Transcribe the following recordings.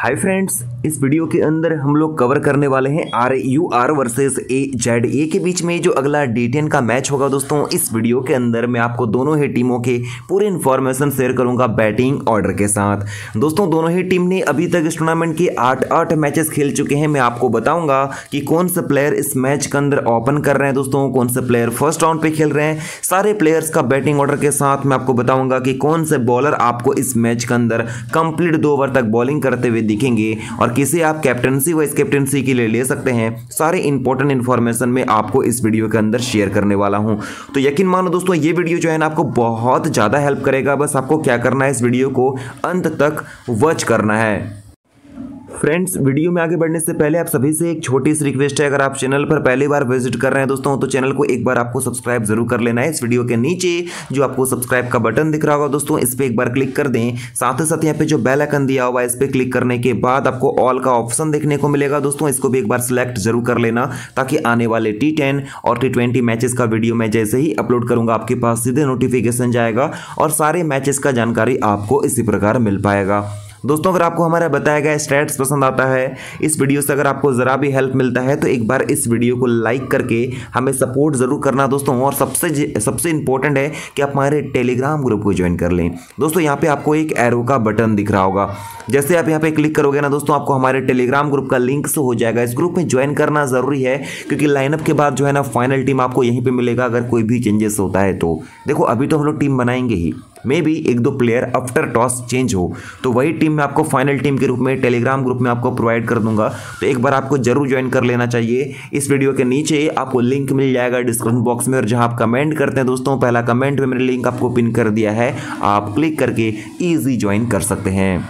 Hi friends, इस video के अंदर हम लोग कवर करने वाले हैं RUR वर्सेस AZA के बीच में जो अगला D10 का मैच होगा। दोस्तों इस वीडियो के अंदर मैं आपको दोनों ही टीमों के पूरे इन्फॉर्मेशन शेयर करूंगा बैटिंग ऑर्डर के साथ। दोस्तों दोनों ही टीम ने अभी तक इस टूर्नामेंट के 8 मैचेस खेल चुके हैं। मैं आपको बताऊंगा कि कौन से प्लेयर इस मैच के अंदर ओपन कर रहे हैं, दोस्तों कौन से प्लेयर फर्स्ट राउंड पे खेल रहे हैं, सारे प्लेयर्स का बैटिंग ऑर्डर के साथ मैं आपको बताऊंगा कि कौन से बॉलर आपको इस मैच के अंदर कंप्लीट 2 ओवर तक बॉलिंग करते हुए दिखेंगे और किसे आप कैप्टनसी वाइस कैप्टनसी के लिए ले सकते हैं। सारे इंपॉर्टेंट इन्फॉर्मेशन मैं आपको इस वीडियो के अंदर शेयर करने वाला हूं। तो यकीन मानो दोस्तों ये वीडियो जो है ना आपको बहुत ज़्यादा हेल्प करेगा। बस आपको क्या करना है, इस वीडियो को अंत तक वॉच करना है। फ्रेंड्स वीडियो में आगे बढ़ने से पहले आप सभी से एक छोटी सी रिक्वेस्ट है, अगर आप चैनल पर पहली बार विजिट कर रहे हैं दोस्तों तो चैनल को एक बार आपको सब्सक्राइब जरूर कर लेना है। इस वीडियो के नीचे जो आपको सब्सक्राइब का बटन दिख रहा होगा दोस्तों इस पर एक बार क्लिक कर दें। साथ ही साथ यहाँ पे जो बेल आइकन दिया हुआ है इस पर क्लिक करने के बाद आपको ऑल का ऑप्शन देखने को मिलेगा। दोस्तों इसको भी एक बार सिलेक्ट जरूर कर लेना ताकि आने वाले T10 और T20 मैचेस का वीडियो मैं जैसे ही अपलोड करूंगा आपके पास सीधे नोटिफिकेशन जाएगा और सारे मैचेस का जानकारी आपको इसी प्रकार मिल पाएगा। दोस्तों अगर आपको हमारा बताया गया स्टैट्स पसंद आता है, इस वीडियो से अगर आपको ज़रा भी हेल्प मिलता है तो एक बार इस वीडियो को लाइक करके हमें सपोर्ट ज़रूर करना दोस्तों। और सबसे इंपॉर्टेंट है कि आप हमारे टेलीग्राम ग्रुप को ज्वाइन कर लें। दोस्तों यहाँ पे आपको एक एरो का बटन दिख रहा होगा, जैसे आप यहाँ पे क्लिक करोगे ना दोस्तों आपको हमारे टेलीग्राम ग्रुप का लिंक से हो जाएगा। इस ग्रुप में ज्वाइन करना ज़रूरी है क्योंकि लाइनअप के बाद जो है ना फाइनल टीम आपको यहीं पर मिलेगा। अगर कोई भी चेंजेस होता है तो देखो अभी तो हम लोग टीम बनाएंगे ही, मे भी 1-2 प्लेयर आफ्टर टॉस चेंज हो तो वही टीम में आपको फाइनल टीम के रूप में टेलीग्राम ग्रुप में आपको प्रोवाइड कर दूंगा। तो एक बार आपको जरूर ज्वाइन कर लेना चाहिए। इस वीडियो के नीचे आपको लिंक मिल जाएगा डिस्क्रिप्शन बॉक्स में, और जहां आप कमेंट करते हैं दोस्तों पहला कमेंट में मैंने लिंक आपको पिन कर दिया है, आप क्लिक करके ईजी ज्वाइन कर सकते हैं।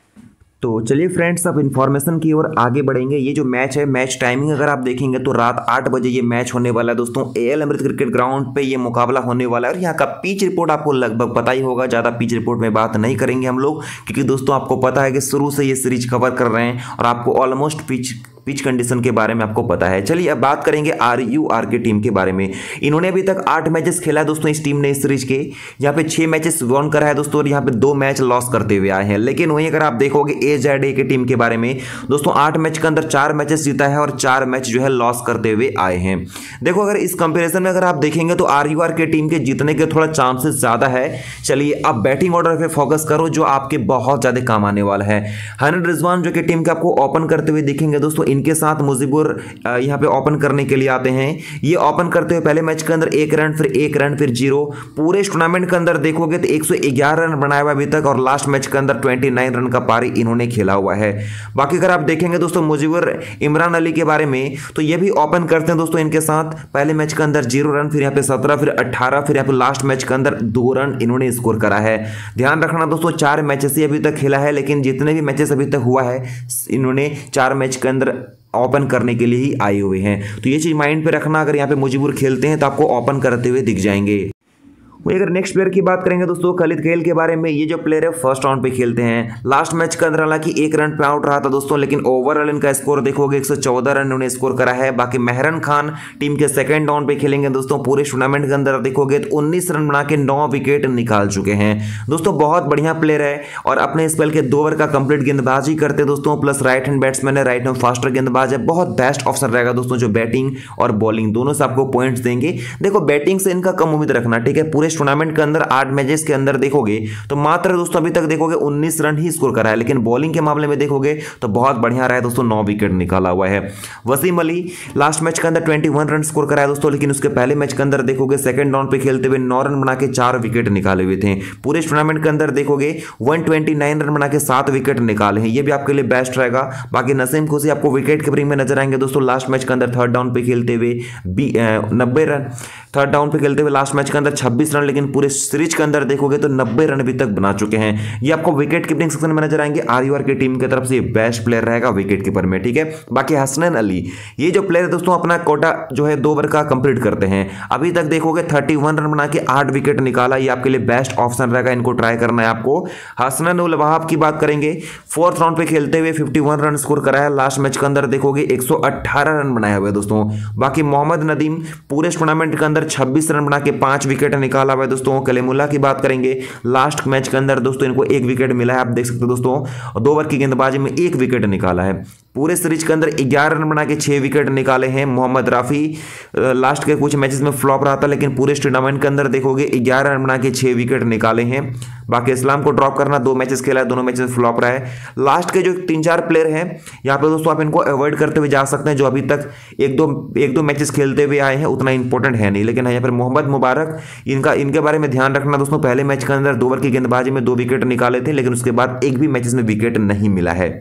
तो चलिए फ्रेंड्स अब इन्फॉर्मेशन की ओर आगे बढ़ेंगे। ये जो मैच है, मैच टाइमिंग अगर आप देखेंगे तो रात 8 बजे ये मैच होने वाला है दोस्तों। AL अमृत क्रिकेट ग्राउंड पे ये मुकाबला होने वाला है और यहाँ का पिच रिपोर्ट आपको लगभग पता ही होगा। ज़्यादा पिच रिपोर्ट में बात नहीं करेंगे हम लोग क्योंकि दोस्तों आपको पता है कि शुरू से ये सीरीज कवर कर रहे हैं और आपको ऑलमोस्ट पिच कंडीशन के बारे में आपको पता है। चलिए अब बात करेंगे RUR की टीम के बारे में। इन्होंने अभी तक 8 मैचेस खेला है दोस्तों इस टीम ने इस सीरीज के, यहाँ पे 6 मैचेस वॉन करा है दोस्तों और यहाँ पे 2 मैच लॉस करते हुए आए हैं। लेकिन वहीं अगर आप देखोगे AZA की टीम के बारे में दोस्तों 8 मैच के अंदर 4 मैचेस जीता है और 4 मैच जो है लॉस करते हुए आए हैं। देखो अगर इस कंपेरिजन में अगर आप देखेंगे तो RUR के टीम के जीतने के थोड़ा चांसेस ज्यादा है। चलिए अब बैटिंग ऑर्डर पे फोकस करो जो आपके बहुत ज्यादा काम आने वाला है। हनीद रिजवान जो कि टीम के आपको ओपन करते हुए दिखेंगे दोस्तों, इनके साथ मुजीबुर यहाँ पे ओपन करने के लिए आते हैं। ये ओपन करते हुए पहले मैच के अंदर 1 रन फिर 1 रन फिर 0, पूरे इस टूर्नामेंट के अंदर देखोगे तो 111 रन बनाया हुआ अभी तक और लास्ट मैच के अंदर 29 रन का पारी इन्होंने खेला हुआ है। बाकी अगर आप देखेंगे दोस्तों मुजीबुर इमरान अली के बारे में तो ये भी ओपन करते हैं दोस्तों इनके साथ। पहले मैच के अंदर 0 रन फिर यहाँ पे 17 फिर 18 फिर यहाँ पे लास्ट मैच के अंदर 2 रन इन्होंने स्कोर करा है। ध्यान रखना दोस्तों 4 मैचेस ही अभी तक खेला है, लेकिन जितने भी मैचेस अभी तक हुआ है इन्होंने 4 मैच के अंदर ओपन करने के लिए ही आए हुए हैं। तो ये चीज माइंड पे रखना, अगर यहाँ पे मुजीबुर खेलते हैं तो आपको ओपन करते हुए दिख जाएंगे। वही अगर नेक्स्ट प्लेयर की बात करेंगे दोस्तों खालिद खेल के बारे में, ये जो प्लेयर है फर्स्ट राउंड पे खेलते हैं। लास्ट मैच के अंदर हालांकि 1 रन पे आउट रहा था दोस्तों, लेकिन ओवरऑल इनका स्कोर देखोगे 114 रन उन्होंने स्कोर करा है। बाकी मेहरन खान टीम के सेकंड राउंड पे खेलेंगे दोस्तों। पूरे टूर्नामेंट के अंदर देखोगे तो 19 रन बना के 9 विकेट निकाल चुके हैं दोस्तों। बहुत बढ़िया प्लेयर है और अपने स्पेल के 2 ओवर का कंप्लीट गेंदबाजी करते दोस्तों, प्लस राइट हैंड बैट्समैन है, राइट हैंड फास्टर गेंदबाज है। बहुत बेस्ट ऑप्शन रहेगा दोस्तों जो बैटिंग और बॉलिंग दोनों से आपको पॉइंट्स देंगे। देखो बैटिंग से इनका कम उम्मीद रखना, ठीक है। पूरे टूर्नामेंट के अंदर 8 मैचेस के अंदर देखोगे तो मात्र दोस्तों अभी तक देखोगे 19 रन ही स्कोर करा है, लेकिन बॉलिंग के मामले में देखोगे तो बहुत बढ़िया रहा है दोस्तों, 9 विकेट निकाला हुआ है। वसीम अली लास्ट मैच के अंदर 21 रन स्कोर करा है दोस्तों, लेकिन उसके पहले मैच के अंदर देखोगे सेकंड राउंड पे खेलते हुए 9 रन बना के 4 विकेट निकाले हुए थे। पूरे टूर्नामेंट के अंदर देखोगे 129 रन बना के 7 विकेट निकाले हैं, ये भी आपके लिए बेस्ट रहेगा। बाकी नसीम खुशी आपको विकेट कीपिंग में नजर आएंगे दोस्तों। लास्ट मैच के अंदर थर्ड डाउन पे खेलते हुए 90 रन, थर्ड डाउन पे खेलते हुए लास्ट मैच के अंदर 26 रन, लेकिन पूरे सीरीज के अंदर देखोगे तो 90 रन अभी तक बना चुके हैं। ये आपको विकेट कीपिंग सेक्शन में नजर आएंगे। RUR की टीम की तरफ से बेस्ट प्लेयर रहेगा विकेट कीपर में, ठीक है। बाकी हसनैन अली ये जो प्लेयर है दोस्तों अपना कोटा जो है 2 ओवर का कंप्लीट करते हैं। अभी तक देखोगे 31 रन बना के 8 विकेट निकाला, ये आपके लिए बेस्ट ऑप्शन रहेगा, इनको ट्राई करना है आपको। हसनैन उल वहाब की बात करेंगे, 4th राउंड पे खेलते हुए 51 रन स्कोर करा है। लास्ट मैच के अंदर देखोगे 118 रन बनाए हुए दोस्तों। बाकी मोहम्मद नदीम पूरे टूर्नामेंट के अंदर 26 रन बना के 5 विकेट निकाला निकाला हुआ है दोस्तों। कलेमुल्ला की बात करेंगे, लास्ट मैच के अंदर दोस्तों इनको 1 विकेट मिला है, आप देख सकते हो दोस्तों, और 2 ओवर की गेंदबाजी में 1 विकेट निकाला है। पूरे सीरीज के अंदर 11 रन बना के 6 विकेट निकाले हैं मोहम्मद राफी। लास्ट के कुछ मैचेस में फ्लॉप रहा था, लेकिन पूरे टूर्नामेंट के अंदर देखोगे 11 रन बना के 6 विकेट निकाले हैं। बाकी इस्लाम को ड्रॉप करना, 2 मैचेस खेला है, दोनों मैचेस फ्लॉप रहा है। लास्ट के जो 3-4 प्लेयर हैं यहाँ पे दोस्तों आप इनको अवॉइड करते हुए जा सकते हैं, जो अभी तक एक दो मैचेस खेलते हुए आए हैं, उतना इंपॉर्टेंट है नहीं। लेकिन यहाँ पर मोहम्मद मुबारक, इनके बारे में ध्यान रखना दोस्तों। पहले मैच के अंदर 2 ओवर की गेंदबाजी में 2 विकेट निकाले थे, लेकिन उसके बाद एक भी मैचेस में विकेट नहीं मिला है।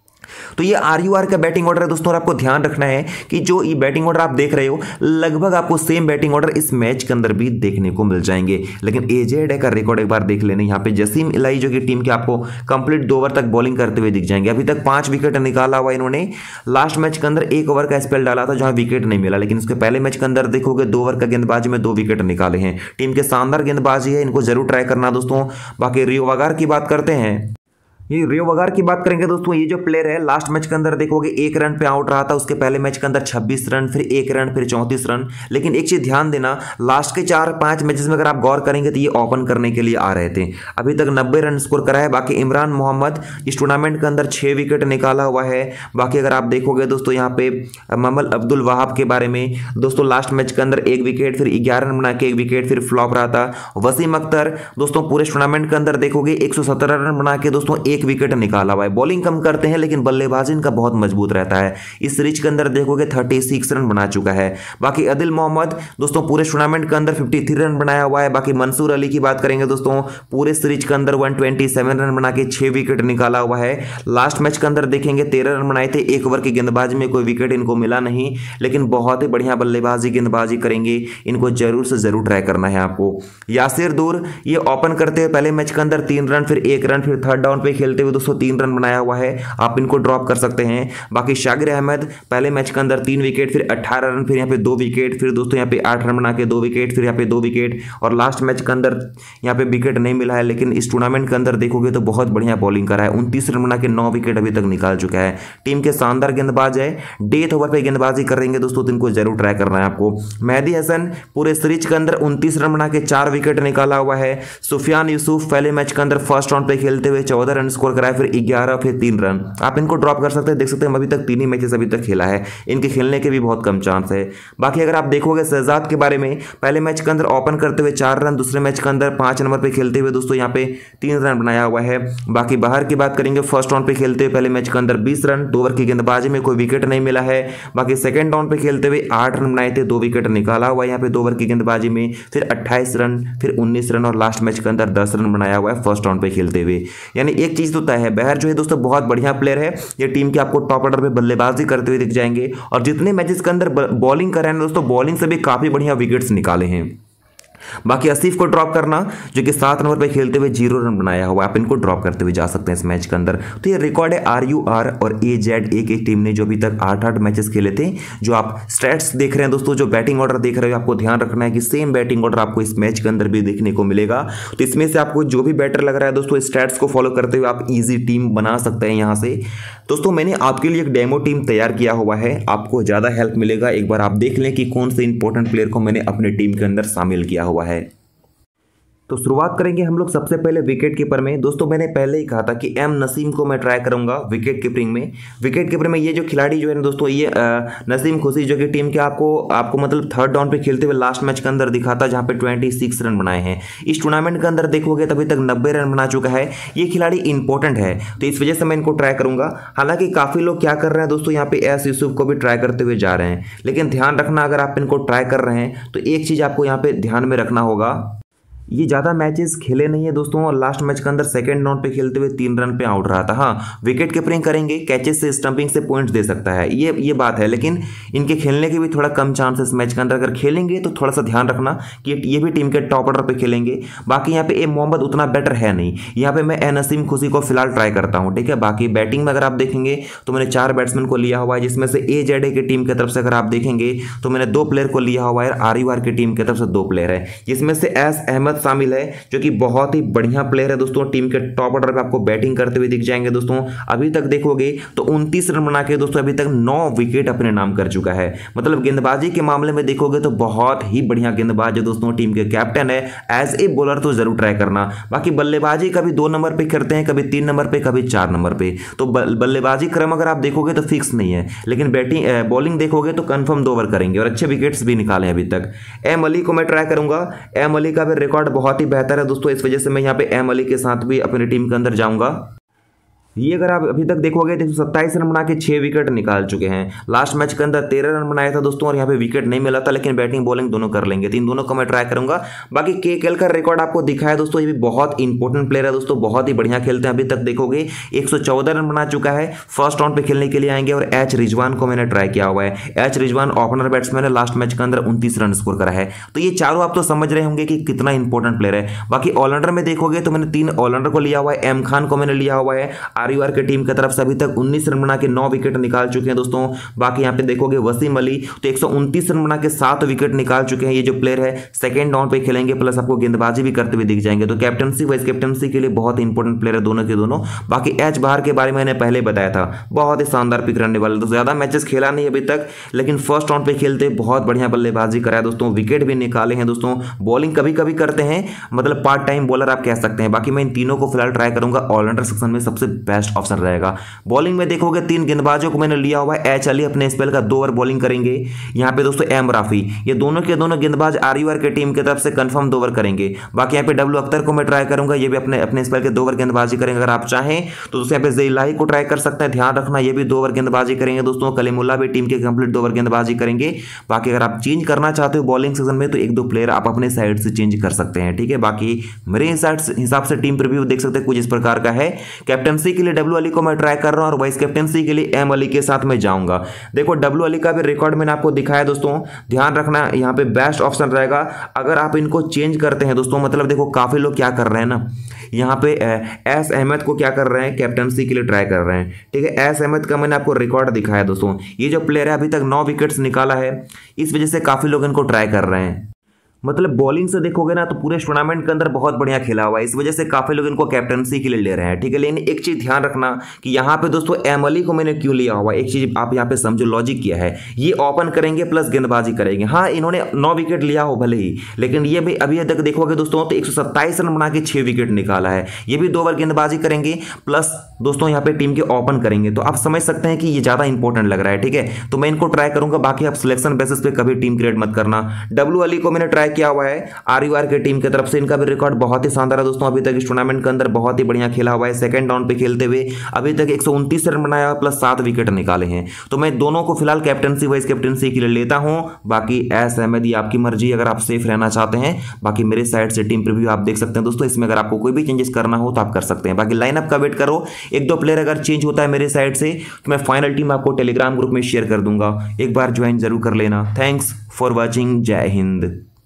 तो ये आरयूआर का बैटिंग ऑर्डर है दोस्तों, और आपको ध्यान रखना है कि जो ये बैटिंग ऑर्डर आप देख रहे हो, लगभग आपको सेम बैटिंग ऑर्डर इस मैच के अंदर भी देखने को मिल जाएंगे। लेकिन एजेड का रिकॉर्ड एक बार देख लेने, यहाँ पे जसीम इलाई जो कि टीम के आपको कंप्लीट 2 ओवर तक बॉलिंग करते हुए दिख जाएंगे। अभी तक 5 विकेट निकाला हुआ इन्होंने। लास्ट मैच के अंदर 1 ओवर का स्पेल डाला था जहां विकेट नहीं मिला, लेकिन उसके पहले मैच के अंदर देखोगे 2 ओवर का गेंदबाजी में 2 विकेट निकाले हैं। टीम के शानदार गेंदबाजी है, इनको जरूर ट्राई करना दोस्तों। बाकी रियो वगार की बात करते हैं, ये रियो वगार की बात करेंगे दोस्तों। ये जो प्लेयर है लास्ट मैच के अंदर देखोगे 1 रन पे आउट रहा था, उसके पहले मैच के अंदर 26 रन, फिर 1 रन, फिर 34 रन। लेकिन एक चीज ध्यान देना, लास्ट के 4-5 मैचेस में अगर आप गौर करेंगे तो ये ओपन करने के लिए आ रहे थे। अभी तक 90 रन स्कोर करा है। बाकी इमरान मोहम्मद इस टूर्नामेंट के अंदर 6 विकेट निकाला हुआ है। बाकी अगर आप देखोगे दोस्तों यहाँ पे मोहम्मद अब्दुल वहाब के बारे में दोस्तों, लास्ट मैच के अंदर 1 विकेट, फिर 11 रन बना के 1 विकेट, फिर फ्लॉप रहा था। वसीम अख्तर दोस्तों पूरे टूर्नामेंट के अंदर देखोगे 117 रन बना के दोस्तों 1 विकेट निकाला। बॉलिंग कम करते हैं, लेकिन बल्लेबाजी इनका बहुत मजबूत रहता है। इस सीरीज के अंदर देखोगे 36 रन बना चुका है। बाकी आदिल मोहम्मद दोस्तों पूरे टूर्नामेंट के अंदर 53 रन बनाया हुआ है। बाकी मंसूर अली की बात करेंगे दोस्तों, पूरे सीरीज के अंदर 127 रन बना के 6 विकेट निकाला हुआ है। लास्ट मैच के अंदर देखेंगे 13 रन बनाए थे, 1 ओवर की गेंदबाजी में कोई विकेट इनको मिला नहीं, लेकिन बहुत ही बढ़िया बल्लेबाजी गेंदबाजी करेंगे। इनको जरूर से जरूर ट्राई करना है आपको। यासिर दूर ये ओपन करते हुए पहले मैच के अंदर 3 रन, फिर 1 रन, फिर थर्ड डाउन पे खेलते हुए दोस्तों 3 रन बनाया हुआ है, आप इनको ड्रॉप कर सकते हैं। बाकी शागिर अहमद पहले मैच के अंदर 3 विकेट, फिर 18 रन, फिर यहाँ पे 2 विकेट, फिर दोस्तों यहाँ पे 8 रन बना के 2 विकेट, फिर यहाँ पे 2 विकेट, और लास्ट मैच के अंदर यहाँ पे विकेट नहीं मिला है। लेकिन इस टूर्नामेंट के अंदर देखोगे तो बहुत बढ़िया बॉलिंग करा है, 29 रन बना के 9 विकेट अभी तक निकाल चुका है। टीम के शानदार गेंदबाज है, डेथ ओवर पे गेंदबाजी करेंगे दोस्तों, तो इनको जरूर ट्राई करना है आपको। मेहदी हसन पूरे सीरीज के अंदर 29 रन बना के 4 विकेट निकाला हुआ है। सुफियान यूसुफ पहले मैच के अंदर फर्स्ट राउंड पे खेलते हुए 14 रन स्कोर कराए, फिर 11, फिर 3 रन। आप इनको ड्रॉप कर सकते हैं। देख सकते हैं अभी तक 3 ही मैचेस अभी तक खेला है, इनके खेलने के भी बहुत कम चांस है। बाकी अगर आप देखोगे शहजाद के बारे में, पहले मैच के अंदर ओपन करते हुए 4 रन, दूसरे मैच के अंदर 5 नंबर पे खेलते हुए दोस्तों यहाँ पे 3 रन बनाया हुआ है। बाकी बाहर की बात करेंगे, फर्स्ट राउंड पे खेलते हुए पहले मैच के अंदर 20 रन, 2 ओवर की गेंदबाजी में कोई विकेट नहीं मिला है। बाकी सेकंड राउंड पे खेलते हुए 8 रन बनाए थे, 2 विकेट निकाला हुआ है यहाँ पे 2 ओवर की गेंदबाजी में, फिर 28 रन, फिर 19 रन, और लास्ट मैच के अंदर 10 रन बनाया हुआ है फर्स्ट राउंड पे खेलते हुए। यानी एक चीज तो तय है, बहर जो है दोस्तों बहुत बढ़िया प्लेयर है। ये टीम के आपको टॉप ऑर्डर पे बल्लेबाजी करते हुए दिख जाएंगे, और जितने मैचेस के अंदर बॉलिंग कर रहे हैं दोस्तों, बॉलिंग से भी काफी बढ़िया विकेट्स निकाले हैं। बाकी आसिफ को ड्रॉप करना, जो कि 7 नंबर पे खेलते हुए 0 रन बनाया हुआ, आप इनको ड्रॉप करते हुए जा सकते हैं इस मैच के अंदर। तो ये रिकॉर्ड है आरयूआर और एजेडए की टीम ने, जो अभी तक 8-8 मैचेस खेले थे। जो आप स्टैट्स देख रहे हैं दोस्तों, जो बैटिंग ऑर्डर देख रहे हो, आपको ध्यान रखना है कि सेम बैटिंग ऑर्डर आपको इस मैच के अंदर भी देखने को मिलेगा। तो इसमें से आपको जो भी बेटर लग रहा है दोस्तों, स्टैट्स को फॉलो करते हुए आप ईजी टीम बना सकते हैं यहाँ से। दोस्तों मैंने आपके लिए एक डेमो टीम तैयार किया हुआ है, आपको ज़्यादा हेल्प मिलेगा। एक बार आप देख लें कि कौन से इंपॉर्टेंट प्लेयर को मैंने अपने टीम के अंदर शामिल किया हुआ है। तो शुरुआत करेंगे हम लोग सबसे पहले विकेट कीपर में। दोस्तों मैंने पहले ही कहा था कि एम नसीम को मैं ट्राई करूंगा विकेट कीपिंग में। विकेट कीपर में ये जो खिलाड़ी जो है ना दोस्तों, ये नसीम खुशी, जो कि टीम के आपको मतलब थर्ड डाउन पे खेलते हुए लास्ट मैच के अंदर दिखा था, जहां पे 26 रन बनाए हैं। इस टूर्नामेंट के अंदर देखोगे तभी तक 90 रन बना चुका है। ये खिलाड़ी इंपॉर्टेंट है, तो इस वजह से मैं इनको ट्राई करूंगा। हालांकि काफी लोग क्या कर रहे हैं दोस्तों, यहाँ पे एस यूसुफ को भी ट्राई करते हुए जा रहे हैं, लेकिन ध्यान रखना अगर आप इनको ट्राई कर रहे हैं तो एक चीज आपको यहाँ पे ध्यान में रखना होगा, ये ज़्यादा मैचेस खेले नहीं है दोस्तों, और लास्ट मैच के अंदर सेकंड राउंड पे खेलते हुए 3 रन पे आउट रहा था। हाँ, विकेट कीपिंग करेंगे, कैचेस से, स्टंपिंग से पॉइंट्स दे सकता है, ये बात है। लेकिन इनके खेलने के भी थोड़ा कम चांस है इस मैच के अंदर। अगर खेलेंगे तो थोड़ा सा ध्यान रखना कि ये भी टीम के टॉप ऑर्डर पे खेलेंगे। बाकी यहाँ पे ए मोहम्मद उतना बेटर है नहीं, यहाँ पे मैं ए नसीम खुशी को फिलहाल ट्राई करता हूँ, ठीक है। बाकी बैटिंग में अगर आप देखेंगे तो मैंने 4 बैट्समैन को लिया हुआ है, जिसमें से एजेडए की टीम की तरफ से अगर आप देखेंगे तो मैंने 2 प्लेयर को लिया हुआ है, आरयूआर की टीम की तरफ से 2 प्लेयर है, जिसमें से एस अहमद अहमद शामिल है जो कि बहुत ही बढ़िया प्लेयर है दोस्तों। टीम के टॉप ऑर्डर पे आपको बैटिंग करते हुए दिख जाएंगे दोस्तों। अभी तक देखोगे तो 29 रन बना के दोस्तों अभी तक 9 विकेट अपने नाम कर चुका है। मतलब गेंदबाजी के मामले में देखोगे तो बहुत ही बढ़िया गेंदबाज है दोस्तों। टीम के कैप्टन है। एज ए बॉलर तो जरूर ट्राई करना। बाकी बल्लेबाजी कभी 2 नंबर पे करते हैं, कभी 3 नंबर पे, कभी 4 नंबर पे। तो बल्लेबाजी क्रम अगर आप देखोगे तो फिक्स नहीं है, लेकिन बैटिंग बॉलिंग देखोगे तो कंफर्म 2 ओवर करेंगे और अच्छे विकेट्स भी निकाले अभी तक। एम अली को मैं ट्राई करूंगा। एम अली का भी रिकॉर्ड बहुत ही बेहतर है दोस्तों, इस वजह से मैं यहाँ पे एम अली के साथ भी अपनी टीम के अंदर जाऊंगा। ये अगर आप अभी तक देखोगे तो 27 रन बना के 6 विकेट निकाल चुके हैं। लास्ट मैच के अंदर 13 रन बनाया था दोस्तों और यहाँ पे विकेट नहीं मिला था, लेकिन बैटिंग बॉलिंग दोनों कर लेंगे। तो इन दोनों को मैं ट्राई करूंगा। बाकी केकेएल का रिकॉर्ड आपको दिखाया दोस्तों, ये भी बहुत इंपॉर्टेंट प्लेयर है दोस्तों, बहुत ही बढ़िया खेलते हैं। अभी तक देखोगे 114 रन बना चुका है। फर्स्ट राउंड पे खेलने के लिए आएंगे। और एच रिजवान को मैंने ट्राई किया हुआ है। एच रिजवान ओपनर बैट्समैन है, लास्ट मैच के अंदर 29 रन स्कोर करा है। तो ये चारों आप तो समझ रहे होंगे कि कितना इंपॉर्टेंट प्लेयर है। बाकी ऑलराउंडर में देखोगे तो मैंने 3 ऑलराउंडर को लिया हुआ है। एम खान को मैंने लिया हुआ है आरयूआर की टीम की तरफ से। अभी तक 19 रन बना के 9 विकेट निकाल चुके हैं दोस्तों। बाकी यहाँ पे देखोगे वसीम अली तो 129 रन बना के 7 विकेट निकाल चुके हैं। ये जो प्लेयर है सेकंड डाउन पे खेलेंगे, प्लस आपको गेंदबाजी भी करते हुए दिख जाएंगे। तो कैप्टनसी वाइस कैप्टनसी के लिए बहुत इंपॉर्टेंट प्लेयर है दोनों के दोनों। बाकी एच बहार के बारे में मैंने पहले बताया था, बहुत ही शानदार पिक रहने वाला। तो ज्यादा मैचेस खेला नहीं अभी तक, लेकिन फर्स्ट राउंड पे खेलते बहुत बढ़िया बल्लेबाजी करा है दोस्तों। विकेट भी निकाले हैं दोस्तों। बॉलिंग कभी कभी करते हैं, मतलब पार्ट टाइम बॉलर आप कह सकते हैं। बाकी मैं इन तीनों को फिलहाल ट्राई करूंगा। ऑलराउंडर सेक्शन में सबसे बेस्ट ऑप्शन रहेगा। बॉलिंग में देखोगे 3 गेंदबाजों को मैंने लिया हुआ है। एच अली अपने स्पेल का 2 ओवर बॉलिंग करेंगे। यहाँ पे दोस्तों एम राफी, ये दोनों के दोनों गेंदबाज आरयूआर के टीम की तरफ से कंफर्म 2 ओवर करेंगे। बाकी यहाँ पे डब्ल्यू अख्तर को मैं ट्राई करूंगा, ये भी अपने स्पेल के 2 ओवर गेंदबाजी करेंगे। अगर आप चाहें तो दोस्तों यहाँ पे ज़िलाही को ट्राई कर सकते हैं, ध्यान रखना ये भी 2 ओवर गेंदबाजी करेंगे दोस्तों। कलीमुल्ला भी टीम के कंप्लीट 2 ओवर गेंदबाजी करेंगे। बाकी अगर आप चेंज करना चाहते हो बॉलिंग सेक्शन में तो 1-2 प्लेयर आप अपने साइड से चेंज कर सकते हैं, ठीक है। बाकी मेरे हिसाब से टीम प्रीव्यू देख सकते हैं कुछ इस प्रकार का है। कैप्टनसी के लिए डब्ल्यू अली को मैं ट्राई कर रहा हूँ और वाइस कैप्टनसी के लिए एम अली के साथ में जाऊंगा। देखो डब्ल्यू अली का भी रिकॉर्ड मैंने आपको दिखाया दोस्तों, ध्यान रखना यहाँ पे बेस्ट ऑप्शन रहेगा। अगर आप इनको चेंज करते हैं दोस्तों, मतलब देखो काफी लोग क्या कर रहे हैं ना, यहाँ पे एस अहमद को क्या कर रहे हैं, कैप्टनसी के लिए ट्राई कर रहे हैं, ठीक है। एस अहमद का मैंने आपको रिकॉर्ड दिखाया दोस्तों। ये जो प्लेयर है अभी तक 9 विकेट्स निकाला है, इस वजह से काफी लोग इनको ट्राई कर रहे हैं। मतलब बॉलिंग से देखोगे ना तो पूरे टूर्नामेंट के अंदर बहुत बढ़िया खेला हुआ है, इस वजह से काफी लोग इनको कैप्टनसी के लिए ले रहे हैं, ठीक है। लेकिन एक चीज ध्यान रखना कि यहाँ पे दोस्तों एम अली को मैंने क्यों लिया हुआ है, एक चीज आप यहाँ पे समझो, लॉजिक किया है। ये ओपन करेंगे प्लस गेंदबाजी करेंगे। हाँ इन्होंने 9 विकेट लिया हो भले ही, लेकिन ये भी अभी तक देखोगे दोस्तों तो 127 रन बना के 6 विकेट निकाला है। ये भी 2 ओवर गेंदबाजी करेंगे प्लस दोस्तों यहाँ पे टीम के ओपन करेंगे। तो आप समझ सकते हैं कि ये ज्यादा इंपॉर्टेंट लग रहा है, ठीक है। तो मैं इनको ट्राई करूंगा। बाकी आप सिलेक्शन बेसिस पे कभी टीम क्रिएट मत करना। डब्ल्यू अली को मैंने ट्राई किया हुआ है आरयूआर के टीम की तरफ से। इनका भी रिकॉर्ड बहुत ही शानदार है दोस्तों। अभी तक इस टूर्नामेंट के अंदर बहुत ही बढ़िया खेला हुआ है। सेकंड राउंड पे खेलते हुए अभी तक 129 रन बनाया प्लस 7 विकेट निकाले हैं। तो मैं दोनों को फिलहाल कैप्टनसी वाइस कैप्टनसी के लिए लेता हूं। बाकी एस अहमद ये आपकी मर्जी, अगर आप सेफ रहना चाहते हैं। बाकी मेरे साइड से टीम प्रीव्यू आप देख सकते हैं दोस्तों। इसमें अगर आपको कोई भी चेंजेस करना हो तो आप कर सकते हैं। बाकी लाइनअप का वेट करो, 1-2 प्लेयर अगर चेंज होता है मेरे साइड से तो मैं फाइनल टीम आपको टेलीग्राम ग्रुप में शेयर कर दूंगा, एक बार ज्वाइन जरूर कर लेना। Thanks for watching. जय हिंद।